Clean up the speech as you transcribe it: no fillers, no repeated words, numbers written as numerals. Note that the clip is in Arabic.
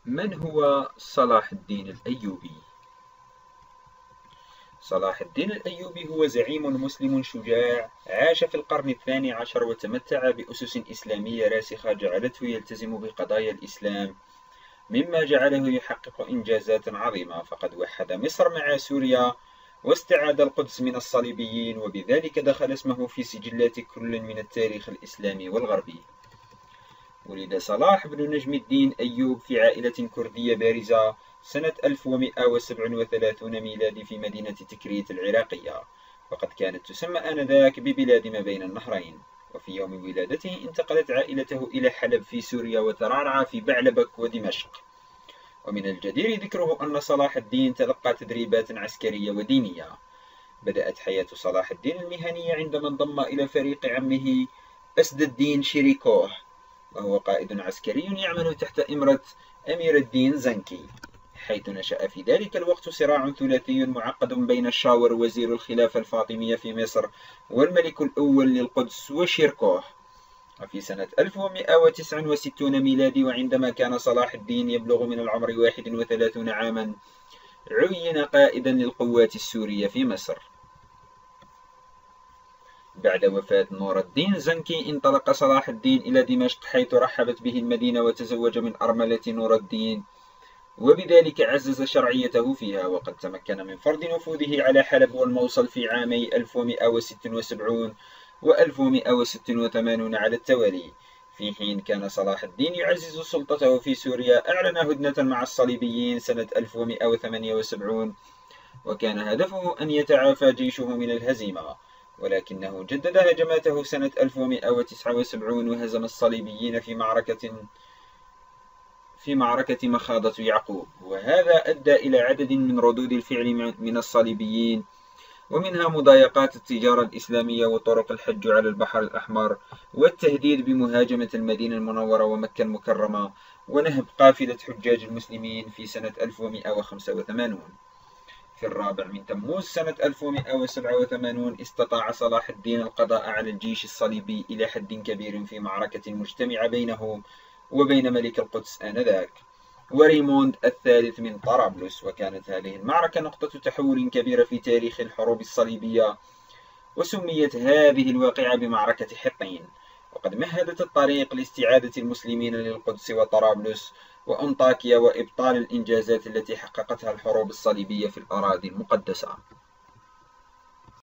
من هو صلاح الدين الأيوبي؟ صلاح الدين الأيوبي هو زعيم مسلم شجاع عاش في القرن الثاني عشر وتمتع بأسس إسلامية راسخة جعلته يلتزم بقضايا الإسلام، مما جعله يحقق إنجازات عظيمة، فقد وحد مصر مع سوريا واستعاد القدس من الصليبيين، وبذلك دخل اسمه في سجلات كل من التاريخ الإسلامي والغربي. ولد صلاح بن نجم الدين أيوب في عائلة كردية بارزة سنة 1137 ميلادي في مدينة تكريت العراقية، وقد كانت تسمى آنذاك ببلاد ما بين النهرين. وفي يوم ولادته انتقلت عائلته إلى حلب في سوريا وترعرع في بعلبك ودمشق. ومن الجدير ذكره أن صلاح الدين تلقى تدريبات عسكرية ودينية. بدأت حياة صلاح الدين المهنية عندما انضم إلى فريق عمه أسد الدين شيريكوه، وهو قائد عسكري يعمل تحت إمرة أمير الدين زنكي، حيث نشأ في ذلك الوقت صراع ثلاثي معقد بين الشاور وزير الخلافة الفاطمية في مصر والملك الأول للقدس وشيركوه. وفي سنة 1169 ميلادي، وعندما كان صلاح الدين يبلغ من العمر 31 عاما، عين قائدا للقوات السورية في مصر. بعد وفاة نور الدين زنكي انطلق صلاح الدين إلى دمشق، حيث رحبت به المدينة وتزوج من أرملة نور الدين، وبذلك عزز شرعيته فيها. وقد تمكن من فرض نفوذه على حلب والموصل في عامي 1176 و 1186 على التوالي. في حين كان صلاح الدين يعزز سلطته في سوريا، أعلن هدنة مع الصليبيين سنة 1178، وكان هدفه أن يتعافى جيشه من الهزيمة، ولكنه جدد هجماته سنة 1179 وهزم الصليبيين في معركة مخاضة يعقوب، وهذا أدى إلى عدد من ردود الفعل من الصليبيين، ومنها مضايقات التجارة الإسلامية وطرق الحج على البحر الأحمر، والتهديد بمهاجمة المدينة المنورة ومكة المكرمة، ونهب قافلة حجاج المسلمين في سنة 1185. في 4 تموز سنة 1187 استطاع صلاح الدين القضاء على الجيش الصليبي إلى حد كبير في معركة مجتمعة بينه وبين ملك القدس آنذاك وريموند الثالث من طرابلس. وكانت هذه المعركة نقطة تحول كبيرة في تاريخ الحروب الصليبية، وسميت هذه الواقعة بمعركة حطين، وقد مهدت الطريق لاستعادة المسلمين للقدس وطرابلس وأنطاكيا وإبطال الإنجازات التي حققتها الحروب الصليبية في الأراضي المقدسة.